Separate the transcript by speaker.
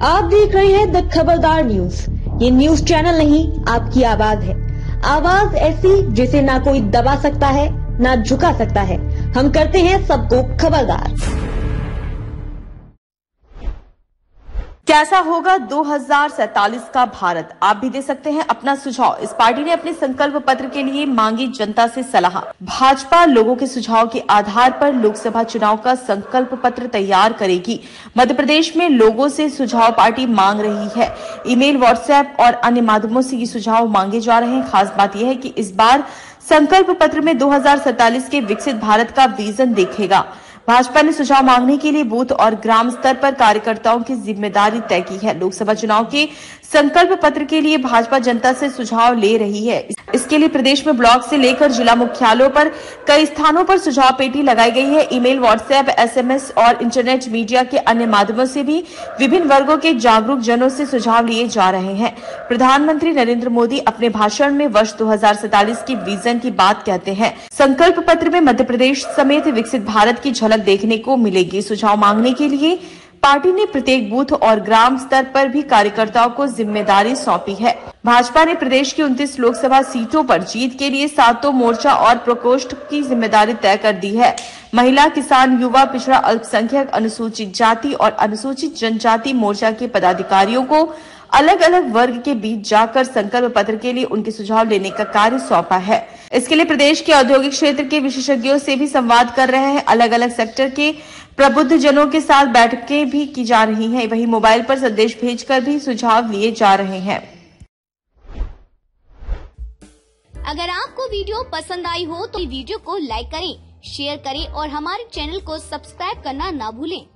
Speaker 1: आप देख रहे हैं द खबरदार न्यूज। ये न्यूज चैनल नहीं, आपकी आवाज है। आवाज ऐसी जिसे ना कोई दबा सकता है, ना झुका सकता है। हम करते हैं सबको खबरदार।
Speaker 2: कैसा होगा 2047 का भारत? आप भी दे सकते हैं अपना सुझाव। इस पार्टी ने अपने संकल्प पत्र के लिए मांगी जनता से सलाह। भाजपा लोगों के सुझाव के आधार पर लोकसभा चुनाव का संकल्प पत्र तैयार करेगी। मध्य प्रदेश में लोगों से सुझाव पार्टी मांग रही है। ईमेल, व्हाट्सएप और अन्य माध्यमों से ये सुझाव मांगे जा रहे हैं। खास बात यह है कि इस बार संकल्प पत्र में 2047 के विकसित भारत का विजन देखेगा। भाजपा ने सुझाव मांगने के लिए बूथ और ग्राम स्तर पर कार्यकर्ताओं की जिम्मेदारी तय की है। लोकसभा चुनाव के संकल्प पत्र के लिए भाजपा जनता से सुझाव ले रही है। इसके लिए प्रदेश में ब्लॉक से लेकर जिला मुख्यालयों पर कई स्थानों पर सुझाव पेटी लगाई गई है। ईमेल, व्हाट्सएप, एसएमएस और इंटरनेट मीडिया के अन्य माध्यमों से भी विभिन्न वर्गों के जागरूक जनों से सुझाव लिए जा रहे हैं। प्रधानमंत्री नरेंद्र मोदी अपने भाषण में वर्ष 2047 की विजन की बात कहते हैं। संकल्प पत्र में मध्य प्रदेश समेत विकसित भारत की झलक देखने को मिलेगी। सुझाव मांगने के लिए पार्टी ने प्रत्येक बूथ और ग्राम स्तर पर भी कार्यकर्ताओं को जिम्मेदारी सौंपी है। भाजपा ने प्रदेश की 29 लोकसभा सीटों पर जीत के लिए सातों मोर्चा और प्रकोष्ठ की जिम्मेदारी तय कर दी है। महिला, किसान, युवा, पिछड़ा, अल्पसंख्यक, अनुसूचित जाति और अनुसूचित जनजाति मोर्चा के पदाधिकारियों को अलग अलग वर्ग के बीच जाकर संकल्प पत्र के लिए उनके सुझाव लेने का कार्य सौंपा है। इसके लिए प्रदेश के औद्योगिक क्षेत्र के विशेषज्ञों से भी संवाद कर रहे हैं। अलग अलग सेक्टर के प्रबुद्ध जनों के साथ बैठकें भी की जा रही हैं। वहीं मोबाइल पर संदेश भेजकर भी सुझाव लिए जा रहे हैं।
Speaker 3: अगर आपको वीडियो पसंद आई हो तो वीडियो को लाइक करें, शेयर करें और हमारे चैनल को सब्सक्राइब करना ना भूलें।